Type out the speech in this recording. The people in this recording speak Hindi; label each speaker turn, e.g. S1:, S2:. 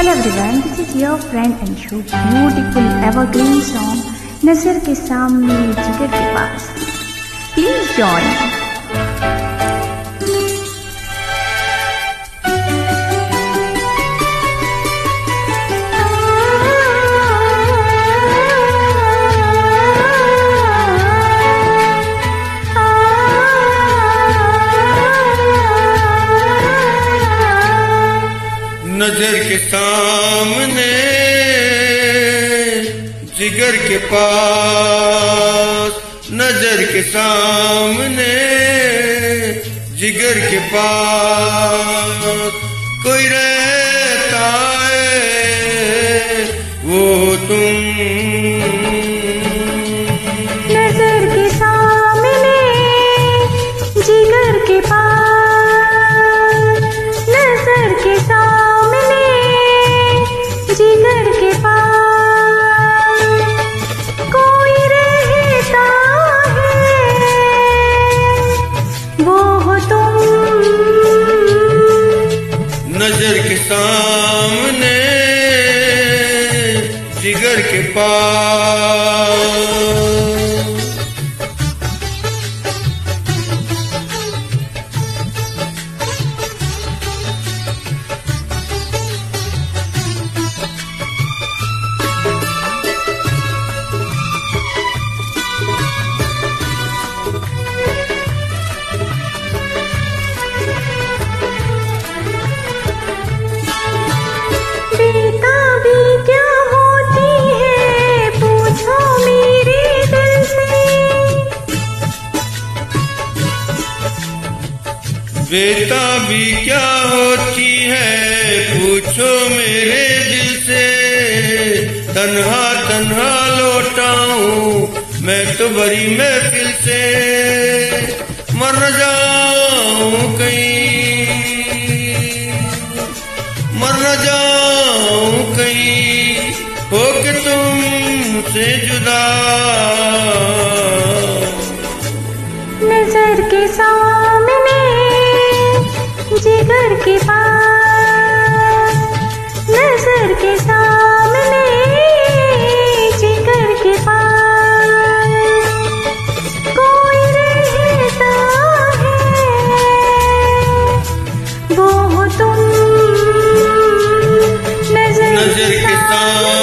S1: Hello everyone, this is your friend Anshu. Beautiful evergreen song नजर के सामने जिगर के पास. Please join.
S2: नजर के सामने जिगर के पास, नजर के सामने जिगर के पास कोई रहता है वो तुम.
S1: नजर के सामने जिगर के पास, नजर के सामने जिगर के पास कोई रहता है वो हो तुम.
S2: नजर के सामने जिगर के पास. बेताबी क्या होती है पूछो मेरे दिल से. तन्हा तन्हा लौटा हूँ मैं तो बड़ी महफिल से. मर न जाऊं कहीं, मर न जाऊं कहीं होके तुमसे जुदा.
S1: नजर के सामने जिगर के पास, नजर के सामने जिगर के पास कोई रहता है वो हो तुम. नजर
S2: के सामने